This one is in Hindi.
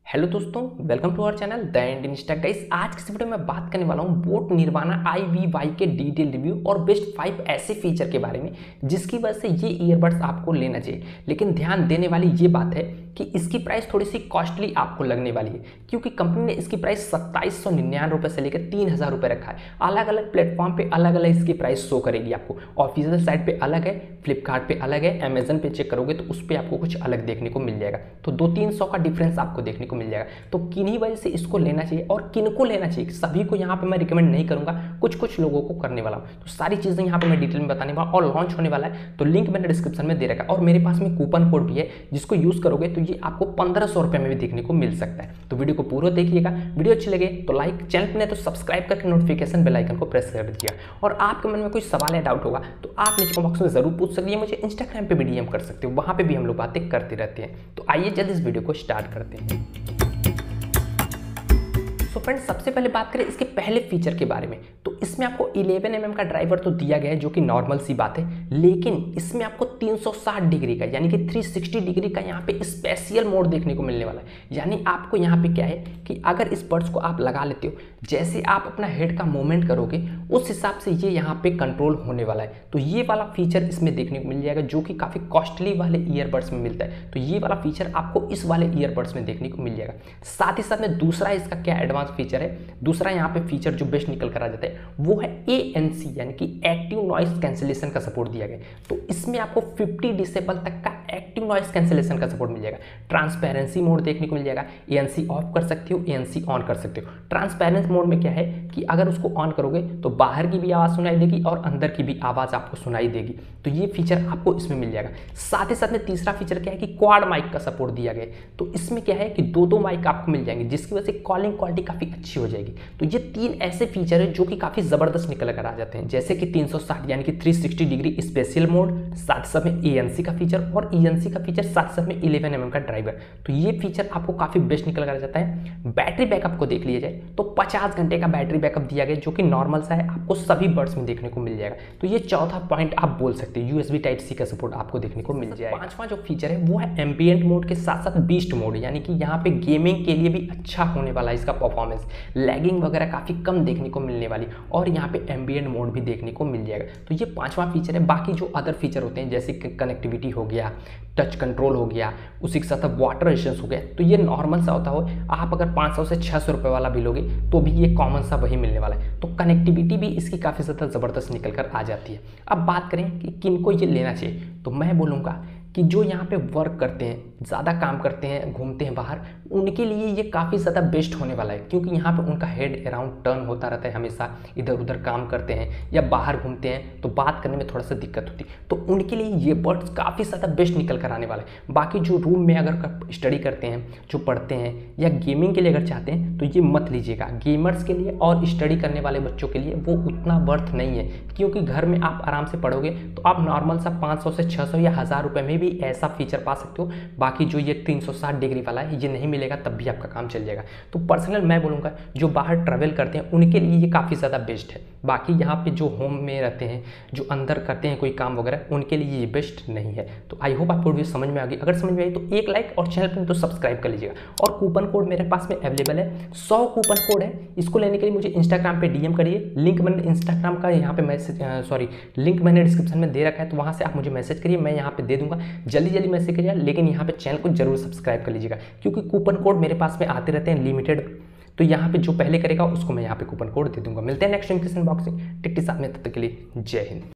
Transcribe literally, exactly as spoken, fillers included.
हेलो दोस्तों, welcome to our channel the Indian stock guys. आज की इस वीडियो में बात करने वाला हूं boat Nirvana I V Y के डिटेल रिव्यू और बेस्ट फाइव ऐसे फीचर के बारे में जिसकी वजह से ये ईयरबड्स आपको लेना चाहिए। लेकिन ध्यान देने वाली ये बात है कि इसकी प्राइस थोड़ी सी कॉस्टली आपको लगने वाली है, क्योंकि कंपनी ने इसकी प्राइस सत्ताईस सौ निन्यानवे रुपये से लेकर तीन हज़ार रुपये रखा है। अलग अलग प्लेटफॉर्म पे अलग अलग इसकी प्राइस शो करेगी आपको। ऑफिशियल साइट पे अलग है, फ्लिपकार्ट पे अलग है, अमेजन पे चेक करोगे तो उस पर आपको कुछ अलग देखने को मिल जाएगा। तो दो तीन सौ का डिफरेंस आपको देखने को मिल जाएगा। तो किन्हीं वजह से इसको लेना चाहिए और किनको लेना चाहिए, सभी को यहाँ पे मैं रिकमेंड नहीं करूंगा, कुछ कुछ लोगों को करने वाला हूँ। तो सारी चीज़ें यहाँ पे मैं डिटेल में बताने वाला और लॉन्च होने वाला है, तो लिंक मैंने डिस्क्रिप्शन में दे रखा है। और मेरे पास में कूपन कोड भी है जिसको यूज़ करोगे तो ये आपको पंद्रह सौ रुपये में भी देखने को मिल सकता है। तो वीडियो को पूरा देखिएगा। वीडियो अच्छी लगे तो लाइक, चैनल पर नहीं तो सब्सक्राइब करके नोटिफिकेशन बेल आइकन को प्रेस कर दीजिएगा। और आपके मन में कोई सवाल या डाउट होगा तो आप नीचे बॉक्स में जरूर पूछ सकते हैं, मुझे इंस्टाग्राम पे भी डीएम कर सकते हो, वहाँ पे भी हम लोग बातें करते रहते हैं। तो आइए जल्द इस वीडियो को स्टार्ट करते हैं। तो फ्रेंड्स, सबसे पहले बात करें इसके पहले फीचर के बारे में, तो इसमें आपको ग्यारह एम एम का ड्राइवर तो दिया गया है जो कि नॉर्मल सी बात है, लेकिन इसमें आपको तीन सौ साठ डिग्री का यानी कि तीन सौ साठ डिग्री का यहाँ पे स्पेशल मोड देखने को मिलने वाला है। यानी आपको यहाँ पे क्या है कि अगर इस बड्स को आप लगा लेते हो, जैसे आप अपना हेड का मूवमेंट करोगे उस हिसाब से ये यहाँ पे कंट्रोल होने वाला है। तो ये वाला फीचर इसमें देखने को मिल जाएगा जो कि काफ़ी कॉस्टली वाले ईयरबड्स में मिलता है। तो ये वाला फीचर आपको इस वाले ईयरबड्स में देखने को मिल जाएगा। साथ ही साथ में दूसरा इसका क्या एडवांस फीचर है, दूसरा यहाँ पे फीचर जो बेस्ट निकल कर आ जाता है वो है ए एन सी यानी कि एक्टिव नॉइस कैंसिलेशन का सपोर्ट दिया गया। तो इसमें आपको पचास डेसिबल तक का एक्टिव नॉइस कैंसिलेशन का सपोर्ट मिल जाएगा। ट्रांसपेरेंसी मोड देखने को मिल जाएगा, ए एन सी ऑफ कर सकते हो, ए एन सी ऑन कर सकते हो। ट्रांसपेरेंसी मोड में क्या है कि अगर उसको ऑन करोगे तो बाहर की भी आवाज़ सुनाई देगी और अंदर की भी आवाज़ आपको सुनाई देगी। तो ये फीचर आपको इसमें मिल जाएगा। साथ ही साथ में तीसरा फीचर क्या है कि क्वाड माइक का सपोर्ट दिया गया। तो इसमें क्या है कि दो दो माइक आपको मिल जाएंगे जिसकी वजह से कॉलिंग क्वालिटी काफ़ी अच्छी हो जाएगी। तो ये तीन ऐसे फीचर है जो कि काफ़ी ज़बरदस्त निकल कर आ जाते हैं, जैसे कि तीन सौ साठ यानी कि तीन सौ साठ डिग्री स्पेशल मोड, साथ साथ में ए एन सी का फीचर और ई एन सी का फीचर, साथ साथ में ग्यारह एम एम का ड्राइवर। तो ये फीचर आपको काफ़ी बेस्ट निकल कर आ जाता है। बैटरी बैकअप को देख लिया जाए तो पचास घंटे का बैटरी बैकअप दिया गया जो कि नॉर्मल सा है, आपको सभी बड्स में देखने को मिल जाएगा। तो ये चौथा पॉइंट आप बोल सकते हैं, यूएसबी टाइप सी का सपोर्ट आपको देखने को मिल जाएगा। पांचवा जो फीचर है वो है एम्बिएंट मोड के साथ साथ बीस्ट मोड, यानी कि यहाँ पे गेमिंग के लिए भी अच्छा होने वाला है इसका परफॉर्मेंस, लैगिंग वगैरह काफ़ी कम देखने को मिलने वाली और यहाँ पे एम्बिएंट मोड भी देखने को मिल जाएगा। तो ये पांचवा फीचर है। बाकी जो अदर फीचर होते हैं जैसे कनेक्टिविटी हो गया, टच कंट्रोल हो गया, उसी के साथ वाटर रेजिस्टेंस हो गया, तो ये नॉर्मल सा होता हो। आप अगर पाँच सौ से छः सौ रुपये वाला भी लोगे तो भी ये कॉमन सा वही मिलने वाला है। तो कनेक्टिविटी भी इसकी काफ़ी ज़्यादा ज़बरदस्त निकल कर आ जाती है। अब बात करें कि किन को ये लेना चाहिए, तो मैं बोलूँगा कि जो यहाँ पे वर्क करते हैं, ज़्यादा काम करते हैं, घूमते हैं बाहर, उनके लिए ये काफ़ी ज़्यादा बेस्ट होने वाला है, क्योंकि यहाँ पे उनका हेड अराउंड टर्न होता रहता है, हमेशा इधर उधर काम करते हैं या बाहर घूमते हैं तो बात करने में थोड़ा सा दिक्कत होती है। तो उनके लिए ये बड्स काफ़ी ज़्यादा बेस्ट निकल कर आने वाला है। बाकी जो रूम में अगर स्टडी करते हैं, जो पढ़ते हैं या गेमिंग के लिए अगर चाहते हैं तो ये मत लीजिएगा। गेमर्स के लिए और स्टडी करने वाले बच्चों के लिए वो उतना वर्थ नहीं है, क्योंकि घर में आप आराम से पढ़ोगे तो आप नॉर्मल सा पाँच सौ से छः सौ या हज़ार रुपये में भी ऐसा फीचर पा सकते हो। बाकी जो ये तीन सौ साठ डिग्री वाला है ये नहीं मिलेगा, तब भी आपका काम चल जाएगा। तो पर्सनल मैं बोलूँगा जो बाहर ट्रैवल करते हैं उनके लिए ये काफ़ी ज़्यादा बेस्ट है। बाकी यहाँ पे जो होम में रहते हैं, जो अंदर करते हैं कोई काम वगैरह, उनके लिए ये बेस्ट नहीं है। तो आई होप आपको वीडियो समझ में आ गई। अगर समझ में आई तो एक लाइक और चैनल पर तो सब्सक्राइब कर लीजिएगा। और कूपन कोड मेरे पास में अवेलेबल है, सौ कूपन कोड है। इसको लेने के लिए मुझे इंस्टाग्राम पे डीएम करिए। लिंक मैंने इंस्टाग्राम का यहाँ पे मैसेज सॉरी लिंक मैंने डिस्क्रिप्शन में दे रखा है, तो वहाँ से आप मुझे मैसेज करिए, मैं यहाँ पे दे दूँगा। जल्दी जल्दी मैसेज करिए, लेकिन यहाँ पे चैनल को जरूर सब्सक्राइब कर लीजिएगा, क्योंकि कूपन कोड मेरे पास में आते रहते हैं लिमिटेड। तो यहाँ पे जो पहले करेगा उसको मैं यहाँ पे कूपन कोड दे दूंगा। मिलते हैं नेक्स्ट डिस्क्रिप्शन बॉक्स में टिक के साथ में, तब तक के लिए जय हिंद।